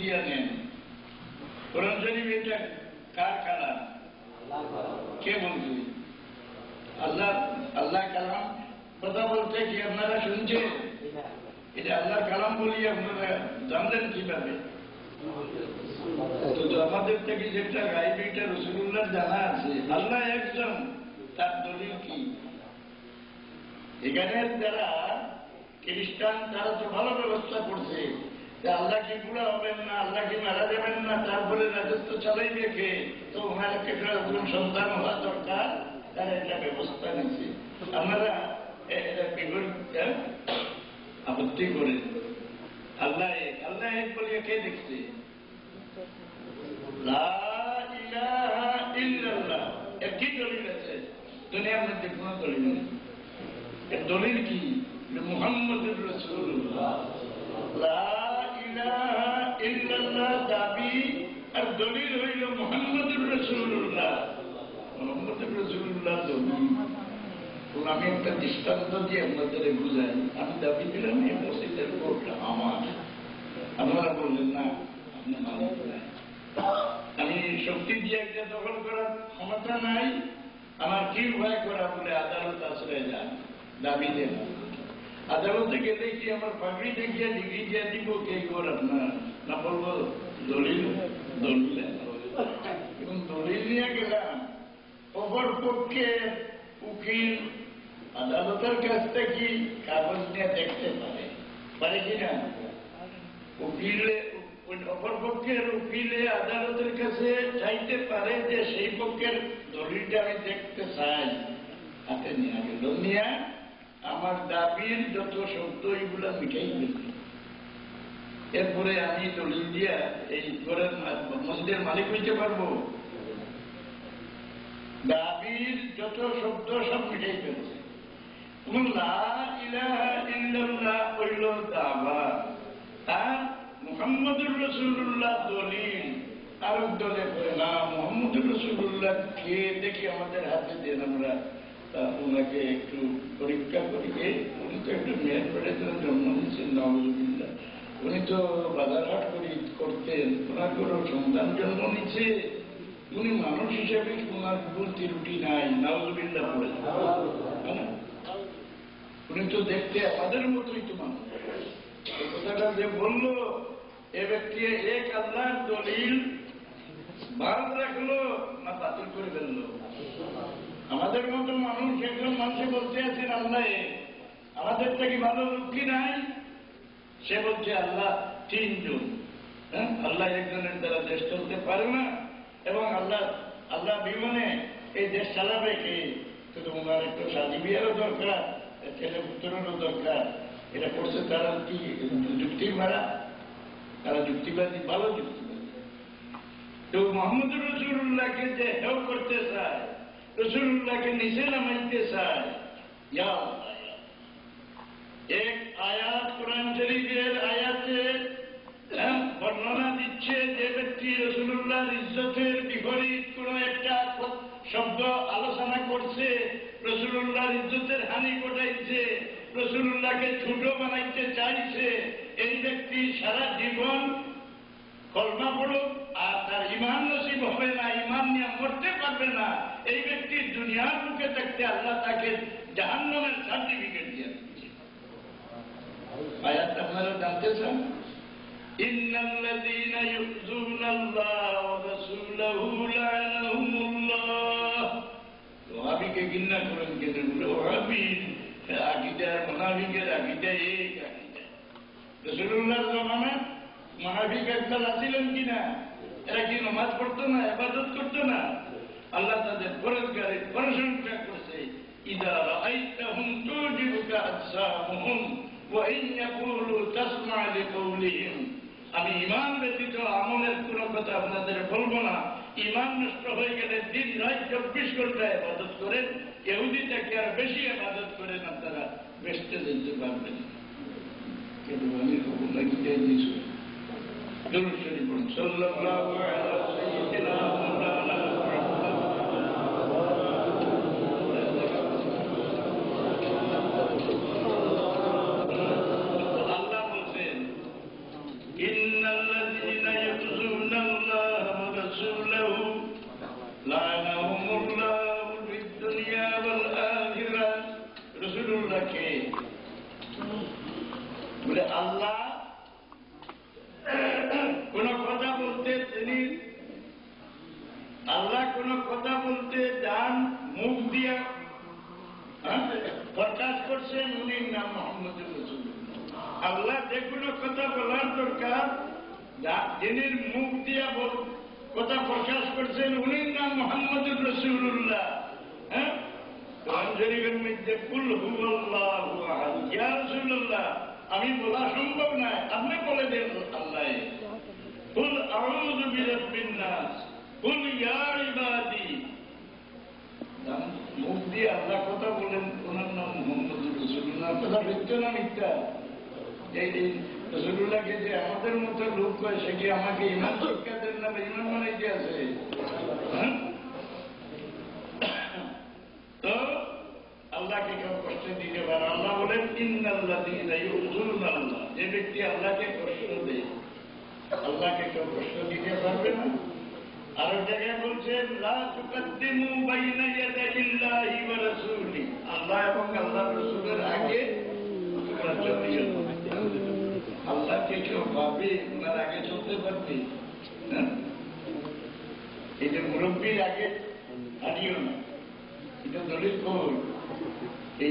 দিয়া নেন। কোরআন শরীফ এটা কার কালাম? কে বলছে? আল্লাহ। আল্লাহ কালাম কথা বলতে কি আপনারা শুনছেন? এটা আল্লাহর কালাম বলি আপনারা জানলেন কিভাবে? তো আমাদের থেকে যেটা গাইব এটা রাসূলুল্লাহর জানা আছে। আল্লাহ একজন, তার দলিল কি? এখানে যারা খ্রিস্টান তারা তো ভালো ব্যবস্থা করছে যে আল্লাহ কি বুড়া হবেন না, আল্লাহ কি মারা যাবেন না, তারপরে রাজত্ব চালাই রেখে তো ওনার একটা সন্তান হওয়া দরকার, তার একটা ব্যবস্থা নিচ্ছে। আপনারা আপত্তি করেন। আল্লাহ এক, আল্লাহ এক বলিয়া কে দেখছে? লা ইলাহা ইল্লাল্লাহ একই দলিল আছে দুনিয়ার মধ্যে, কোন দলিল নেই। এর দলিল কি? মুহাম্মদুর রাসূলুল্লাহ। লা ইলাহা ইল্লাল্লাহ দাবি আর দলিল হইল মুহাম্মদুর রাসূলুল্লাহ। মুহাম্মদুর রাসূলুল্লাহ দলিল। আমি একটা দৃষ্টান্ত দিয়ে আপনাদের বুঝাই। আমি দাবি দিলাম এই মসজিদের কোর্টটা আমার, আপনারা বললেন না আপনি মালিক নাই। আমি শক্তি দিয়ে একটা দখল করার ক্ষমতা নাই, আমার কি উপায় করা বলে আদালত আশ্রয় যান, দাবি দেন। আদালতে গেলে কি আমার পাগড়ি দেখিয়ে ডিগ্রি দিয়ে দিব কে কর আপনার না বলবো দলিল? দলিল এবং দলিল নিয়ে গেলাম। অপর পক্ষে উকিল আদালতের কাছ থেকে কাগজ নিয়ে দেখতে পারে কিনা? উকিলে অপর পক্ষের উকিলে আদালতের কাছে চাইতে পারে যে সেই পক্ষের দলিলটা আমি দেখতে চাই, হাতে নিয়ে গেল, নিয়ে আমার দাবির যত শব্দ এইগুলা মিটাই দিল। এরপরে আমি দলিল দিয়া এই ঘরের মসজিদের মালিক হইতে পারবো। দাবির যত শব্দ সব মিটাই ফেলছে। লা ইলাহা ইল্লাল্লাহ হইল দাবা, আর মুহাম্মদুর রাসূলুল্লাহ দলিল। আর দলে করে না মুহাম্মদুর রাসূলুল্লাহ কে দেখি আমাদের হাতে দেন, আমরা ওনাকে একটু পরীক্ষা করি। উনি তো একটু মেয়ের পেটে জন্ম নিয়েছেন, নাউযুবিল্লাহ। উনি তো বাজারহাট করতেন, ওনার কোনো সন্তান জন্ম নিচ্ছে, উনি মানুষ হিসেবে ওনার ভুল ত্রুটি নাই, নাউযুবিল্লাহ বলে। উনি তো দেখতে আমাদের মতোই তো মানুষ। কথাটা যে বললো এ ব্যক্তি এক আল্লাহর দলিল বাদ রাখলো না বাতিল করে ফেললো? আমাদের মতো মানুষ একজন মানুষে বলতে আছেন আল্লাহ, আমাদের থেকে ভালো লক্ষ্মী নাই। সে বলছে আল্লাহ তিনজন, হ্যাঁ আল্লাহ একজনের দ্বারা দেশ চলতে পারে না, এবং আল্লাহ বিমানে এই দেশ চালাবে কে? শুধু ওনার একটু শাদী বিয়েরও দরকার, ছেলে পুত্রেরও দরকার। এটা করছে তারা কি যুক্তি মারা? তারা যুক্তিবাদী, ভালো যুক্তিবাদী। তো মুহাম্মদুর রাসূলুল্লাহকে যে হেয় করতে চায়, রাসূলুল্লাহকে নিচে নামাইতে চায়, এক আয়াত কোরআন শরীফের আয়াতে বর্ণনা দিচ্ছে যে ব্যক্তি রাসূলুল্লাহর ইজ্জতের বিপরীত কোন একটা শব্দ আলোচনা করছে, রাসূলুল্লাহর ইজ্জতের হানি ঘটাইছে, রাসূলুল্লাহকে ছোট বানাইতে চাইছে, এই ব্যক্তি সারা জীবন কলমা পড়ুক আর তার ঈমান নসিব হবে না, ঈমান নিয়ে মরতে পারবে না। এই ব্যক্তি দুনিয়ার মুখে থাকতে আল্লাহ তাকে জাহান্নামের সার্টিফিকেট দিয়ে দিচ্ছে। আয়াতটা আপনারা জানতে চান? ইন্নাল্লাযীনা ইউযুনাল্লাহ ওয়া রাসূলাহু লা'নাহুমুল্লাহ। ওয়াহাবিকে ঘৃণা করেন কেন? ওয়াহাবির আকীদা, মুনাফিকের আকীদা এক আকীদা। রাসূলুল্লাহর জামানায় মুনাফিক একদল ছিলেন কিনা? এরা কি নামাজ পড়তো না, ইবাদত করতো না? আল্লাহ তাদের পরস্কারের প্রশংসা করছে, ইযা রাআইতাহুম তুজিবুকা আজসামুহুম ওয়া ইন ইয়াকুলু তাসমা লিকাওলিহিম। আমি ঈমান ব্যতীত আমলের কোন কথা আপনাদের বলবো না। ঈমান নষ্ট হয়ে গেলে দিন রাত 24 ঘন্টা ইবাদত করেন, ইহুদি থেকে আর বেশি ইবাদত করেন, আপনারা বেহেশতে যেতে পারবেন। কিন্তু আমি খবর লাগিয়ে দিয়েছি। দুরূদ শরীফ পড়ুন, সাল্লাল্লাহু আলা সাইয়্যিদিনা মাওলানা মুহাম্মদ। আল্লাহ বলেন, ইন্নাল্লাযীনা দিয়া প্রকাশ করছেন, উনির নাম মুহাম্মদুর রাসূলুল্লাহ। আল্লাহ যে কোনো কথা বলার দরকার, যিনি মুখ দিয়া কথা প্রকাশ করছেন, উনির নাম মুহাম্মদুর রাসূলুল্লাহ। হ্যাঁ, কোরআন শরীফের মধ্যে কুল হুয়াল্লাহু আহাদ, ইয়া রাসূলুল্লাহ আমি বলা সম্ভব নয়, আপনি বলে দেন আল্লাহ। কুল আউযু বিরাব্বিন নাস, কুল ইয়া ইবাদি। মুখ দিয়ে আল্লাহ কথা বলেন, ওনার নাম মুহাম্মদুর রাসূলুল্লাহ। কথা সত্য না মিথ্যা? এই রাসূলুল্লাহকে যে আমাদের মতো লোক কয়, সে কি আমাকে ইমান শিক্ষা দেন না? ইমান বানাইতে আছে? তো আল্লাহকে কেউ কষ্ট দিতে পারে? আল্লাহ বলেন ইন্নাল্লাযীনা ইউযুনাল্লাহ, যে ব্যক্তি আল্লাহকে কষ্ট দেয়, আল্লাহকে কেউ কষ্ট দিতে পারবে না। আরো জায়গায় বলছেন লা তুকদ্দিমু বাইনা ইয়াদাইল্লাহি ওয়া রাসূলি, আল্লাহ এবং আল্লাহর রাসূলের আগে তোমরা চলিও না। আল্লাহকে কেউ ভাবে ওনার আগে চলতে পারবে? এই যে মুরব্বীর আগে হারিও না, এটা দলিল কর। এই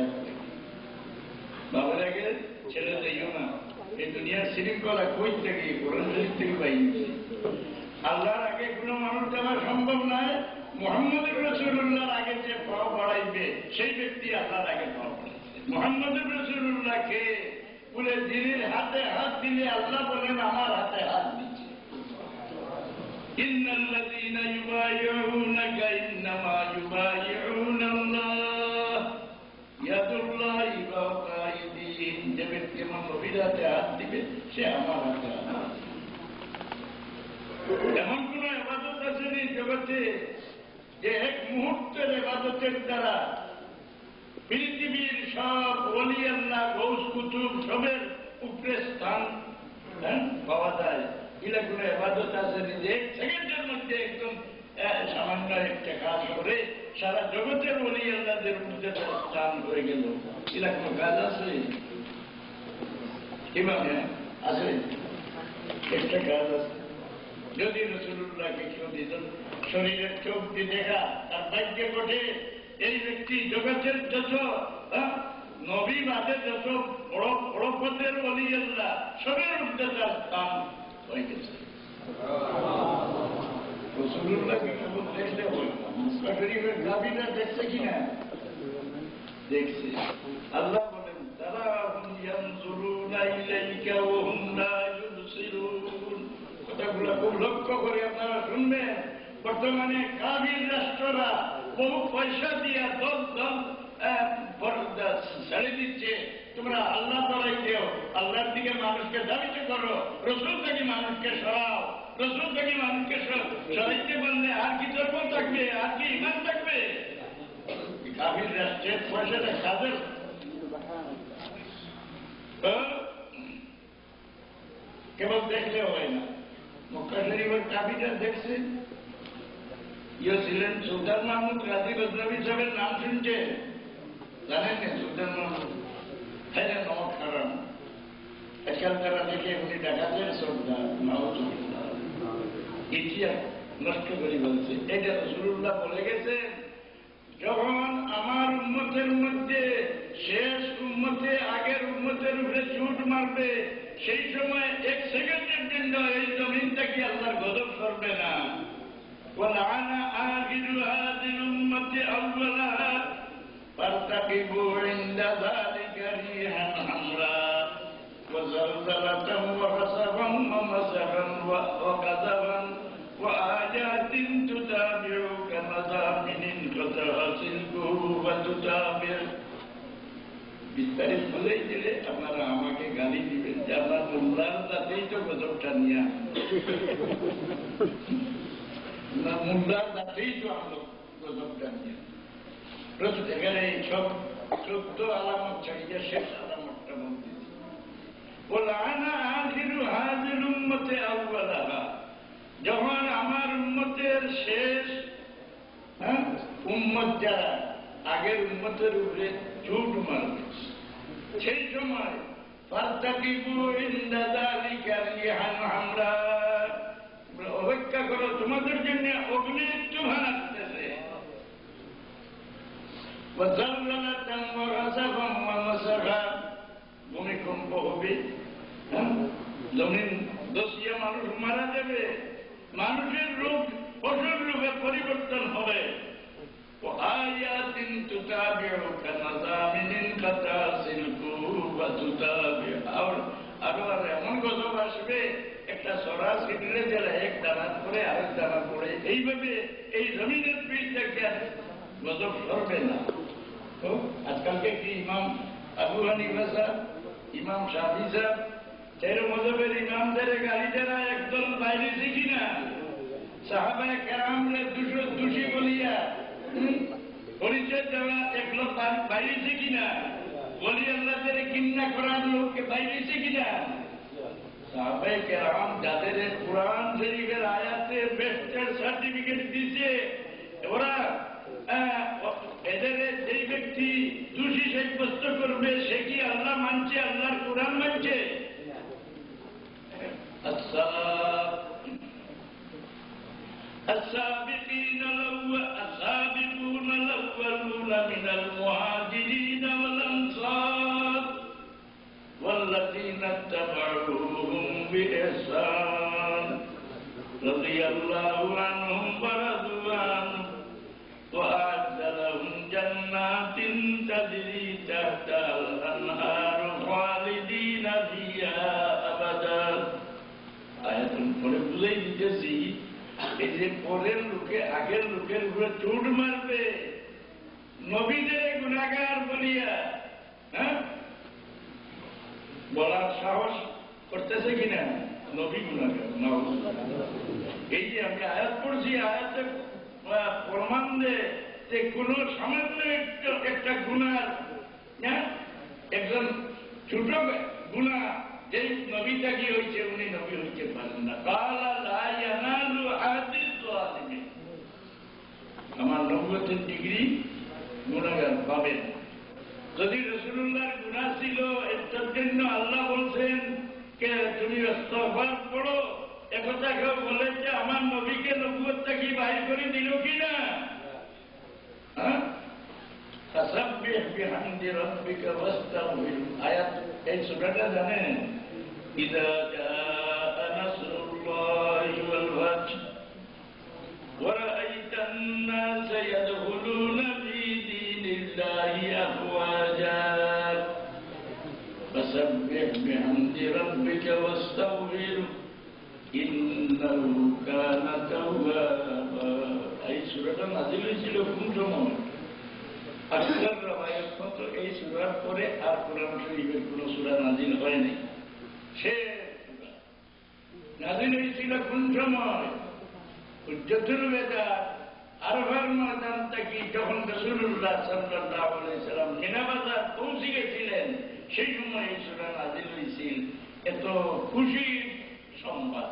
বাবার আগে ছেড়ে যাইও না। এই দুনিয়ার শৃঙ্খলা কই থেকে? কোরআন শরীফ থেকে পাইছে। আল্লাহর আগে কোনো মানুষ যাওয়া সম্ভব নয়। মুহাম্মদুর রাসূলুল্লাহর আগে যে পাও বাড়াইবে, সেই ব্যক্তি আল্লাহর আগে পাও বাড়াইছে। মুহাম্মদুর রাসূলুল্লাহকে বলে যিনি হাতে হাত দিলে আল্লাহ বলেন আমার হাতে হাত দিচ্ছে। ইন্নাল্লাযীনা ইউবাইউনাকা ইন্নামা ইউবাইউনাল্লাহ ইয়াদুল্লাহি ফাওকা আইদিহিম, যে ব্যক্তি আমার নবীর হাতে হাত দিবে সে আমার হাতে হাত দিবে। এমন কোন ইবাদত আছে নি জগতে যে এক মুহূর্তের ইবাদতের দ্বারা পৃথিবীর সব ওলি আল্লাহ গৌস কুতুব সবের উপরে স্থান পাওয়া যায়? এগুলা কোন ইবাদত আছে নি যে এক সেকেন্ডের মধ্যে একদম সামান্য একটা কাজ করে সারা জগতের ওলি আল্লাহদের মধ্যে স্থান হয়ে গেল? এগুলা কোন কাজ আছে? কিভাবে আছে? একটা কাজ আছে। যদি রাসূলুল্লাহকে কেউ দিত শরীরের চোখ দিয়ে দেখা, তার ভাগ্যে ঘটে এই ব্যক্তি জগতের যত নবী বাদে যত বড় বড় পদের ওলি আল্লাহ সবের মধ্যে তার স্থান হয়ে গেছে। রাসূলুল্লাহকে কেবল দেখলে হয় না, মুসলিম শরীফের দাবিটা দেখছে কিনা? দেখছে। আল্লাহ বলেন তারাহুম ইয়ানজুরুনা ইলাইকা ওয়া হুম লা ইউবসিরুন। কথাগুলো খুব লক্ষ্য করে আপনারা শুনবেন। বর্তমানে কাফির রাষ্ট্ররা বহু পয়সা দিয়ে দল দল ছেড়ে দিচ্ছে, তোমরা আল্লাহ তলাই দেও, আল্লাহর দিকে মানুষকে ধাবিত করো, রসুল থেকে মানুষকে সরাও। রসুল থেকে মানুষকে সরাইতে পারলে আর কি ধর্ম থাকবে? আর কি ইমান থাকবে? কাফির রাষ্ট্রের পয়সাটা কাদের? কেবল দেখলেও হয় না। মক্কা শরীফের কাফিররা দেখছে। ইয়ে ছিলেন সুলতান মাহমুদ গাজী গজনবী সাহেবের নাম শুনছে? জানেন না সুলতান মাহমুদ? হ্যাঁ, নমক হারাম। এখান তারা দেখে উনি ডাকাতের সর্দার, নাউজুবিল্লাহ। ইতিহাস নষ্ট করে বলছে। এটা রাসূলুল্লাহ বলে গেছেন, যখন আমার উম্মতের মধ্যে শেষ উম্মতে আগের উম্মতের উপরে চুট মারবে, সেই সময় এক সেকেন্ডের জন্য এই জমিনটা কি আল্লাহর গজব করবে না? وَلَعَنَ آخِرُ هَذِهِ الْأُمَّةِ أَوَّلَهَا فَارْتَقِبُوا عِنْدَ ذَلِكَ رِيحًا حَمْرَاءَ وَزَلْزَلَةً وَخَسَفًا وَمَسَخًا وَقَذَفًا وَآيَاتٍ تُتَابِعُ كَمَزَامِنٍ فَتَغْسِلْهُ وَتُتَابِعُ। বিস্তারিত বলেই দিলে আপনারা আমাকে গালি দিবেন যে আপনার মোল্লার দাঁতেই তো গজবটা নিয়ে মোল্লার দাঁতেই তো আমরা গজবটা নিয়ে। এখানে এই সব 14 আলামত ছাড়িয়ে শেষ আলামতটা বলতেছি। ওয়ালানা আখিরু হাযিল উম্মতি আউওয়ালাহা, যখন আমার উম্মতের শেষ উম্মত যারা আগের উম্মতের উপরে চুট মারবে, সেই সময় ফারতাকিবু ইনদা যালিকা রিহান হামরা, অপেক্ষা করো, তোমাদের জন্য অগ্নি তুফান আসতেছে। ভূমিকম্প হবে, জমিন দশিয়া মানুষ মারা যাবে, মানুষের রূপ পশুর রূপে পরিবর্তন হবে। আরো এমন গজব আসবে, একটা সরা ছিটলে জেলে এক দানা করে আরেক দানা করে, এইভাবে এই জমিনের পিঠ থেকে গজব সরবে না। তো আজকালকে কি ইমাম আবু হানিফা সাহেব, ইমাম শাফি সাহেব, তেরো মজবের ইমামদের গাড়ি যারা একদল বাইরেছে কিনা, সাহাবায়ে কেরামরে দোষী বলিয়া পরিচয় দেওয়া এক লোক বাইরেছে কিনা, বলি আল্লাহদের কিন্না করার লোককে বাইরেছে কিনা। সাহাবায়ে কেরাম যাদের কুরআন শরীফের আয়াতে বেস্টের সার্টিফিকেট দিয়েছে, ওরা এদের যেই ব্যক্তি দোষী সাব্যস্ত করবে সে কি আল্লাহ মানছে, আল্লাহর কুরআন মানছে? السابقون الأولون من المهاجرين والأنصار والذين اتبعوهم بإحسان رضي الله عنهم ورضوا عنه وأعد لهم جنات تجري تحتها الأنهار خالدين فيها أبدا। আয়াতুল পরে বুঝাই দিতেছি, এই যে পরের লোকে আগের লোকের উপরে চোট মারবে, নবীদের গুনাহগার বলিয়া বলার সাহস করতেছে কিনা, নবী গুনাহগার। এই যে আমি আয়াত পড়ছি, আয়াতে প্রমাণ দেয় যে কোন সামান্য একটা গুনার, একজন ছোট গুনাহ যেই নবীটা কি হয়েছে উনি নবী হইতে পারেন না। আমার নবুয়তের ডিগ্রি গুনাহগার পাবেন। যদি রাসূলুল্লাহর গুনাহ ছিল এটার জন্য আল্লাহ বলছেন কে তুমি ইস্তিগফার করো, একথা কেউ বলে যে আমার নবীকে নবুয়তটা কি বাইর করে দিল কিনা? ফাসাব্বিহ বিহামদি রাব্বিকা ওয়াস্তাগফিরু। আয়াত এই সূরাটা জানেন? ইযা জাআ নাসরুল্লাহি ওয়াল ফাth ওয়া রাআইতান নাসা ইয়াদখুলুনা ফী দীনিল্লাহি আফওয়াজা ফাসাব্বিহ বিহামদি রাব্বিকা ওয়াস্তাগফিরু ইন্নাহু কানা তাওয়াবা। এই সূরাটা নাযিল হয়েছিল কোন সময়? আজকাল রামায়ণ মতো এই সূরার পরে আর কোরআন শরীফের কোন সূরা নাযিল হয়নি। সে নাযিল হয়েছিল কোন সময়? হুজ্জতুল বিদা আরফার ময়দান থেকে যখন রাসূলুল্লাহ সাল্লাল্লাহু আলাইহি সাল্লাম মিনা বাজার পৌঁছে গেছিলেন, সেই সময় এই সূরা নাযিল হয়েছিল। এত খুশির সংবাদ।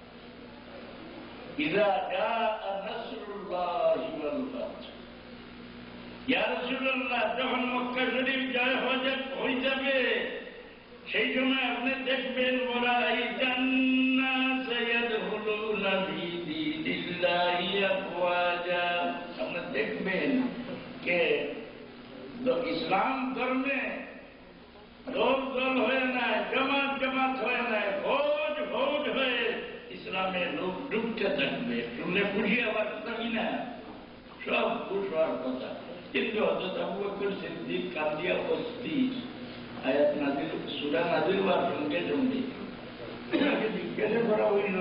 ইযা জাআ নাসরুল্লাহি ওয়াল ফাth, ইয়া রাসূলুল্লাহ যখন মক্কা শরীফ জয় হয়ে যাবে সেই সময় আপনি দেখবেন ওয়ারাইতান নাসা ইয়াদখুলুনা ফী দীনিল্লাহি আফওয়াজা। আপনি দেখবেন কে ইসলাম ধর্মে দল দল হয়ে নাই, জামাত জামাত হয়ে নাই, ফৌজ ফৌজ হয়ে ইসলামে লোক ঢুকতে থাকবে। শুনলে খুশি হওয়ার কথা কিনা? সব খুশ হওয়ার কথা। কিন্তু হযরত আবু বকর সিদ্দিক কাঁদিয়া অস্থির। আয়াত নাযিল, সূরা নাযিল হওয়ার সঙ্গে সঙ্গে তাকে জিজ্ঞাসা করা হইল,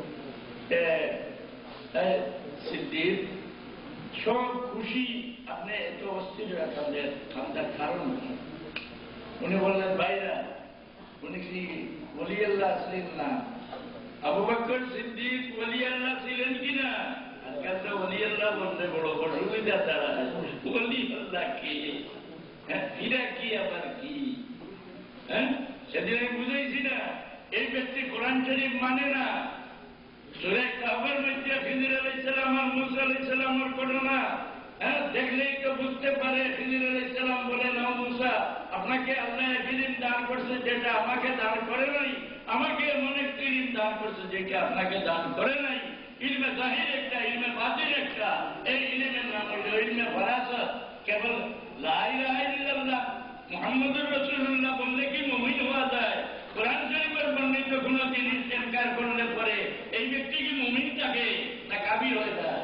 সিদ্দিক সব খুশি, আপনি এত অস্থির কান্দার কারণ কি? উনি বললেন, ভাইরা উনি কি ওলি আল্লাহ ছিলেন না? আবু বকর সিদ্দিক ওলি আল্লাহ ছিলেন কিনা? আজকাল তো ওলি আল্লাহ বলতে বড় অসুবিধা। তারা ওলি আল্লাহ কি, এরা কি আবার কি? সেদিন আমি বুঝাইছি না, এই ব্যক্তি কোরআন শরীফ মানে না। সূরা কাহফের মধ্যে খিজির আলাইহিস সালাম আর মূসা আলাইহিস সালামের ঘটনা দেখলেই তো বুঝতে পারে। খিজির আলাইহিস সালাম বলে, না মূসা, আপনাকে আল্লাহ এক ইলম দান করছে যেটা আমাকে দান করে নাই, আমাকে এমন একটি ইলম দান করছে যেটা আপনাকে দান করে নাই। ইলমে জাহির একটা, ইলমে বাতিন একটা। এই ইলমের নাম হইল ইলমে ফারাসাত। কেবল লা ইলাহা ইল্লাল্লাহ মুহাম্মদুর রাসূলুল্লাহ বললে কি মুমিন হওয়া যায়? কোরআন শরীফের বর্ণিত কোন জিনিস ইনকার করলে পরে এই ব্যক্তি কি মুমিন থাকে না কাফির হয়ে যায়?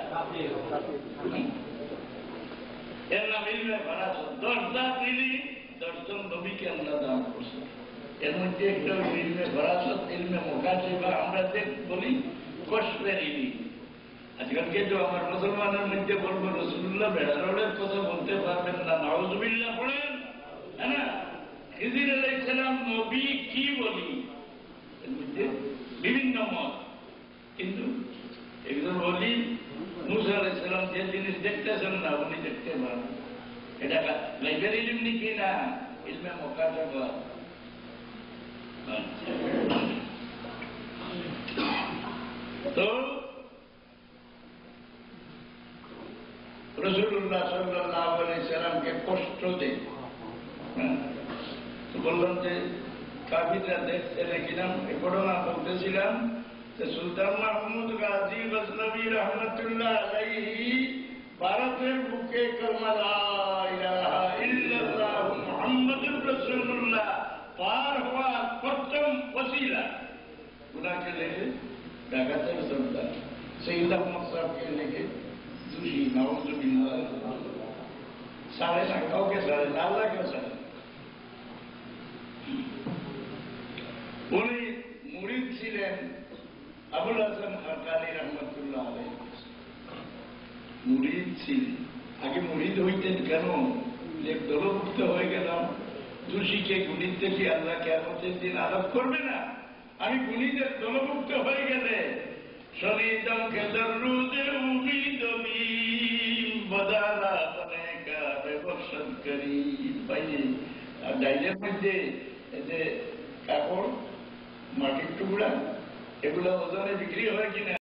এর নাম ইলমে ফারাসত। 10 ইলম 10 নবীকে আল্লাহ দান করছে। এর মধ্যে একটা ইলমে ফারাসত, ইলমে মুকাশিফা, আমরা যে বলি কশফের ইলম। আজকালকে তো আমার মুসলমানের মধ্যে বলবো রাসূলুল্লাহ বেড়ারোডের কথা বলতে পারবেন না, নাউযুবিল্লাহ পড়েন, হ্যাঁ না? খিজির আলাইহিস সালাম নবী কি বলি, এর মধ্যে বিভিন্ন মত। কিন্তু একজন বলি মুসা আলাইহিস সালাম যে জিনিস দেখতেছেন না উনি দেখতে পান। এটা গায়বের ইলম নাকি না ইলমে মুকাশাফা? তো রাসূলুল্লাহ সাল্লাল্লাহু আলাইহি সাল্লামকে কষ্ট দেয়। তো বললাম যে কাফিররা দেখছে নাকিলাম এ ঘটনা বলতেছিলাম যে সুলতান মাহমুদ গাজী গজনবী রহমতুল্লাহ আলাইহি ভারতের বুকে কালমা লা ইলাহা ইল্লাল্লাহ মুহাম্মাদুর রাসূলুল্লাহ পার হওয়ার প্রথম ওসিলা উনাকে লেগে ঢাকাতের সর্দার সৈয়দ আহমদ সাহেবকে লেগে দুষি নাউযুবিল্লাহ সাড়ে না, কাউকে সাড়ে না, আল্লাহকেও সাড়ে। উনি মুরিদ ছিলেন আবুল হাসান খাকানি রহমতুল্লাহ আলাইহি। মুরিদ ছিলেন, আগে মুরিদ হইতেন কেন? যে দলভুক্ত হয়ে গেলাম, দোষীকে গুণিত থেকে আল্লাহ কিয়ামতের দিন আলাপ করবে না। আমি গুণীদের দলভুক্ত হয়ে গেলে শনিদম খেদার রুজে উমিদ বদালা বনে কা ব্যবসা করি পাইয়ে। আর ডাইলের মধ্যে যে কাপড়, মাটির টুকরা, এগুলো ওজনে বিক্রি হয় কিনা